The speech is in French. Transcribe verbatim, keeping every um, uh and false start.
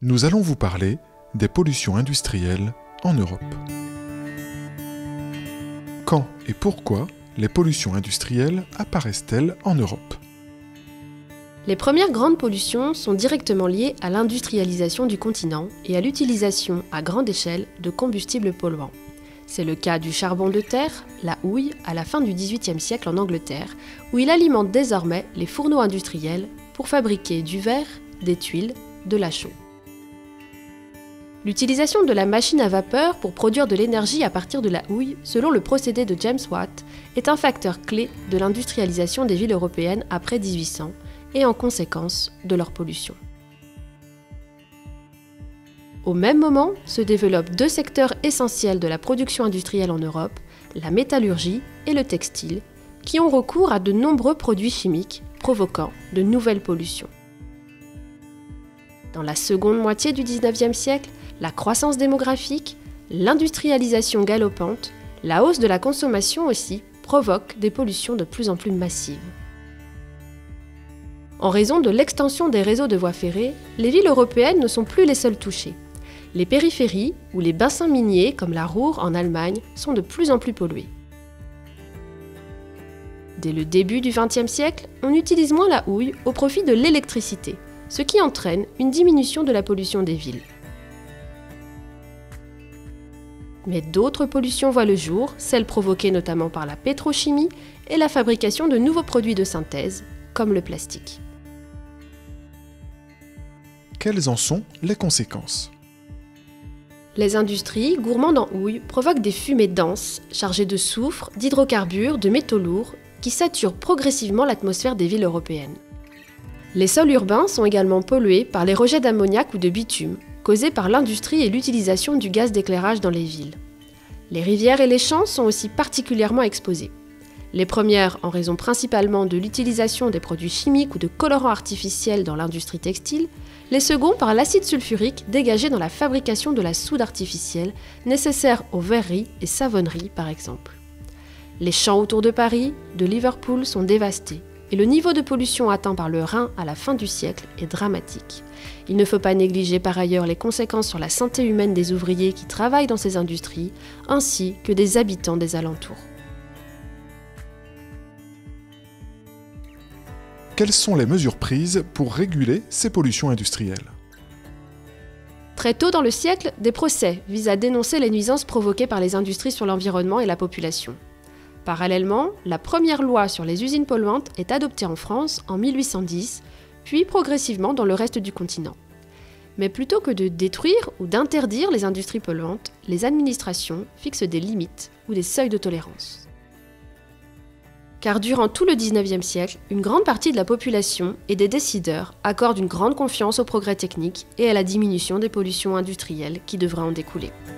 Nous allons vous parler des pollutions industrielles en Europe. Quand et pourquoi les pollutions industrielles apparaissent-elles en Europe? Les premières grandes pollutions sont directement liées à l'industrialisation du continent et à l'utilisation à grande échelle de combustibles polluants. C'est le cas du charbon de terre, la houille, à la fin du dix-huitième siècle en Angleterre, où il alimente désormais les fourneaux industriels pour fabriquer du verre, des tuiles, de la chaux. L'utilisation de la machine à vapeur pour produire de l'énergie à partir de la houille, selon le procédé de James Watt, est un facteur clé de l'industrialisation des villes européennes après mille huit cents et en conséquence de leur pollution. Au même moment, se développent deux secteurs essentiels de la production industrielle en Europe, la métallurgie et le textile, qui ont recours à de nombreux produits chimiques, provoquant de nouvelles pollutions. Dans la seconde moitié du dix-neuvième siècle, la croissance démographique, l'industrialisation galopante, la hausse de la consommation aussi, provoquent des pollutions de plus en plus massives. En raison de l'extension des réseaux de voies ferrées, les villes européennes ne sont plus les seules touchées. Les périphéries ou les bassins miniers, comme la Ruhr en Allemagne, sont de plus en plus pollués. Dès le début du vingtième siècle, on utilise moins la houille au profit de l'électricité, ce qui entraîne une diminution de la pollution des villes. Mais d'autres pollutions voient le jour, celles provoquées notamment par la pétrochimie et la fabrication de nouveaux produits de synthèse, comme le plastique. Quelles en sont les conséquences? Les industries, gourmandes en houille, provoquent des fumées denses, chargées de soufre, d'hydrocarbures, de métaux lourds, qui saturent progressivement l'atmosphère des villes européennes. Les sols urbains sont également pollués par les rejets d'ammoniac ou de bitume, causés par l'industrie et l'utilisation du gaz d'éclairage dans les villes. Les rivières et les champs sont aussi particulièrement exposés. Les premières en raison principalement de l'utilisation des produits chimiques ou de colorants artificiels dans l'industrie textile, les seconds par l'acide sulfurique dégagé dans la fabrication de la soude artificielle nécessaire aux verreries et savonneries par exemple. Les champs autour de Paris, de Liverpool sont dévastés et le niveau de pollution atteint par le Rhin à la fin du siècle est dramatique. Il ne faut pas négliger par ailleurs les conséquences sur la santé humaine des ouvriers qui travaillent dans ces industries ainsi que des habitants des alentours. Quelles sont les mesures prises pour réguler ces pollutions industrielles? Très tôt dans le siècle, des procès visent à dénoncer les nuisances provoquées par les industries sur l'environnement et la population. Parallèlement, la première loi sur les usines polluantes est adoptée en France en mille huit cent dix, puis progressivement dans le reste du continent. Mais plutôt que de détruire ou d'interdire les industries polluantes, les administrations fixent des limites ou des seuils de tolérance. Car durant tout le dix-neuvième siècle, une grande partie de la population et des décideurs accordent une grande confiance au progrès technique et à la diminution des pollutions industrielles qui devraient en découler.